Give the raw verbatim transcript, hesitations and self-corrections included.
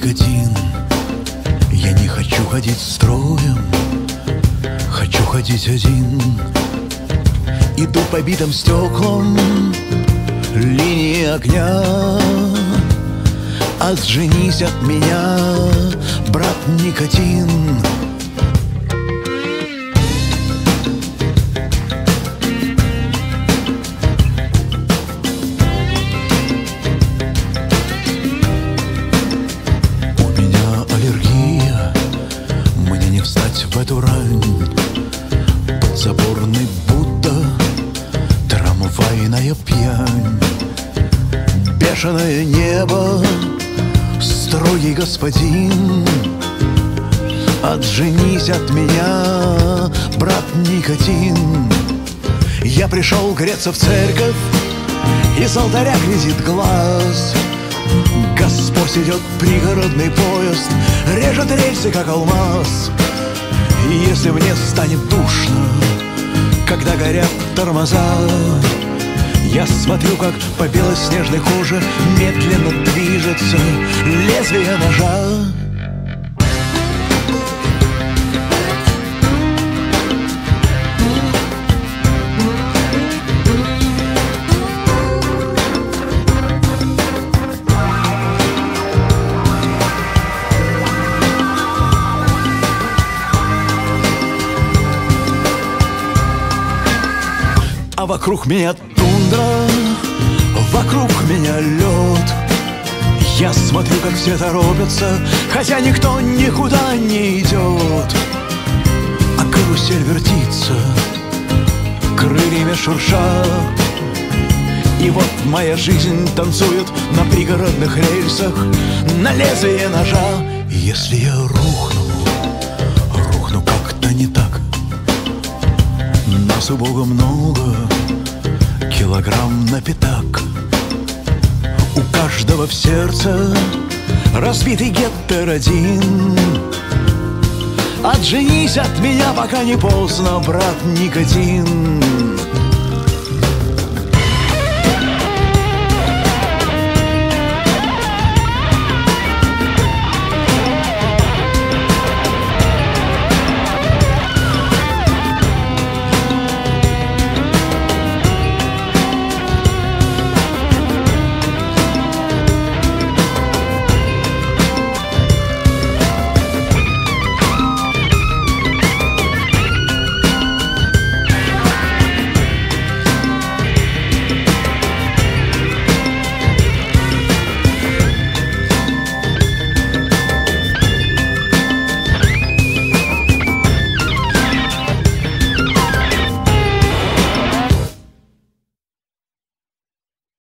никотин. Я не хочу ходить строем, хочу ходить один. Иду по битым стеклам линии огня. Отженись от меня, брат никотин. У меня аллергия, мне не встать в эту рань. Подзаборный Будда, трамвайная пьянь. Бешеное небо, строгий господин. Отженись от меня, брат никотин. Я пришел греться в церковь, из алтаря глядит глаз. Господь идет, пригородный поезд режет рельсы, как алмаз. И если мне станет душно, когда горят тормоза, я смотрю, как по белоснежной коже медленно движется лезвие ножа. А вокруг меня тундра, вокруг меня лед. Я смотрю, как все торопятся, хотя никто никуда не идет. А карусель вертится, крыльями шурша. И вот моя жизнь танцует на пригородных рельсах, на лезвие ножа. И если я рухну, рухну как-то не так. Нас у Бога много, килограмм на пятак. У каждого в сердце разбитый геттер один. Отженись от меня, пока не поздно, брат никотин.